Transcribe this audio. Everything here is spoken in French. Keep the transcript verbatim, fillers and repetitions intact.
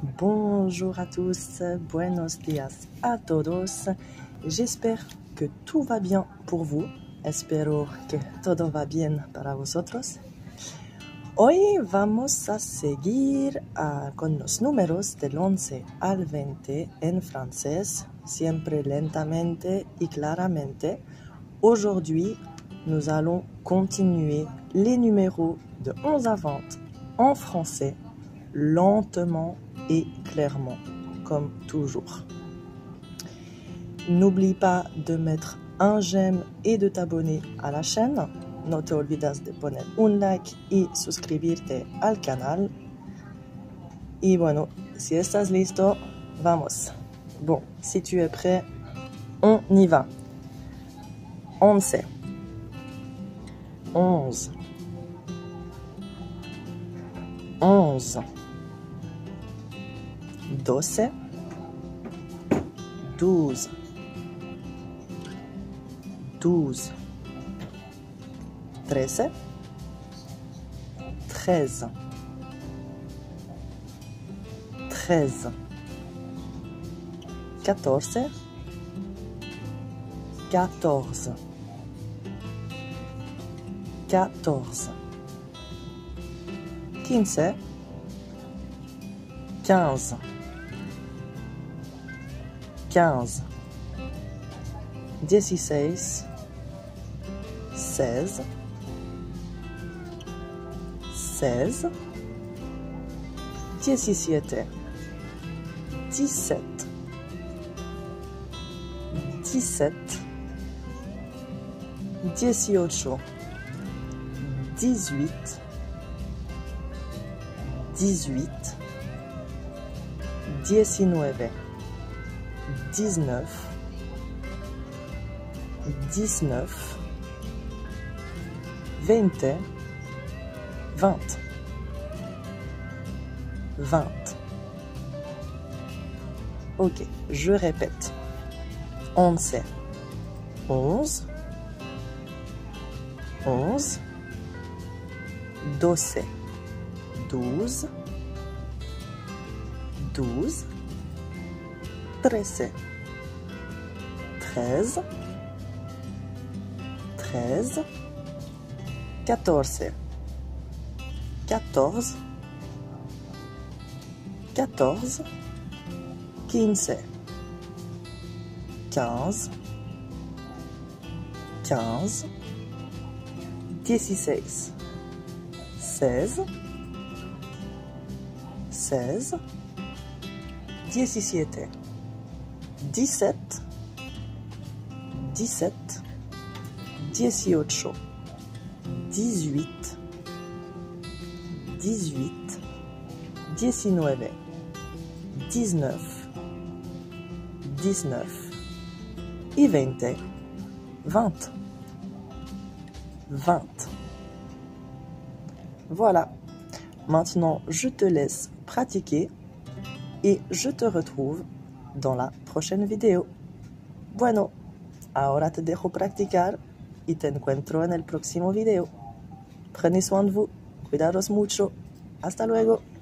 Bonjour à tous, buenos días a todos. J'espère que tout va bien pour vous. Espero que todo va bien para vosotros. Hoy vamos a seguir uh, con los números del once al veinte en francés, siempre lentamente y claramente. Aujourd'hui, nous allons continuer les numéros de onze à vingt en français, lentement et clairement, comme toujours. N'oublie pas de mettre un j'aime et de t'abonner à la chaîne. No te olvides de poner un like y suscribirte al canal. Y bueno, si estás listo, vamos. Bon, si tu es prêt, on y va. Once. Onze. Onze. Doce. Douze. Douze. Trece. Treize. Treize. Quatorze. Quatorze. Quatorze. Quinze. Quinze. Quinze. Dix-seis. Seize. Seize. Dix-sept. Dix-sept. Dix-sept. Dix-ocho. Dix-huit. Dix-huit. Dix-neuf. Dix-neuf. Dix-neuf. Vingt. Vingt. Vingt. Ok, je répète. Once. Onze. Onze. Doce. Douze. Douze. Trece. Treize. Treize. Quatorze. Quatorze. Quatorze. Quinze. Quinze. Quinze. Dix-six. Seize. Seize. Dix-sept. Dix-sept. Dix-sept. Dix-ocho. Dix-huit. Dix-huit. Dix-neuf. Dix-neuf. Dix-neuf. Et vingt. Vingt. Vingt. Voilà. Maintenant, je te laisse pratiquer et je te retrouve dans la prochaine vidéo. Bueno, ahora te dejo practicar y te encuentro en el próximo video. Prenez soin de vous. Cuidaros mucho. Hasta luego.